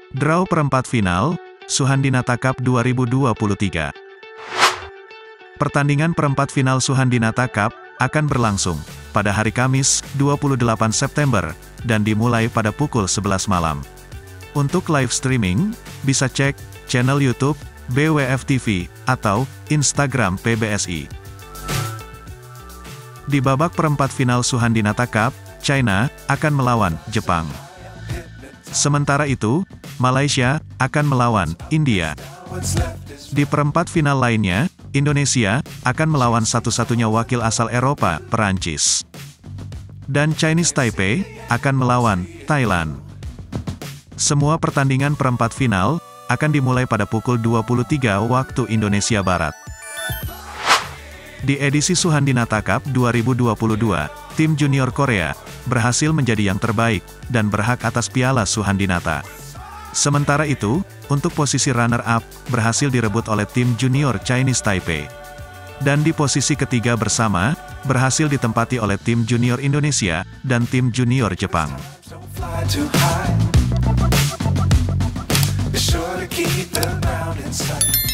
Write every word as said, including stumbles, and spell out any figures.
Draw perempat final, Suhandinata Cup dua ribu dua puluh tiga. Pertandingan perempat final Suhandinata Cup akan berlangsung pada hari Kamis, dua puluh delapan September, dan dimulai pada pukul sebelas malam. Untuk live streaming, bisa cek channel YouTube B W F T V atau Instagram P B S I. Di babak perempat final Suhandinata Cup, China akan melawan Jepang. Sementara itu, Malaysia akan melawan India. Di perempat final lainnya, Indonesia akan melawan satu-satunya wakil asal Eropa, Perancis. Dan Chinese Taipei akan melawan Thailand. Semua pertandingan perempat final akan dimulai pada pukul dua puluh tiga waktu Indonesia Barat. Di edisi Suhandinata Cup dua ribu dua puluh dua, tim junior Korea berhasil menjadi yang terbaik dan berhak atas piala Suhandinata. Sementara itu, untuk posisi runner-up berhasil direbut oleh tim junior Chinese Taipei. Dan di posisi ketiga bersama, berhasil ditempati oleh tim junior Indonesia dan tim junior Jepang. Be sure to keep them out in sight.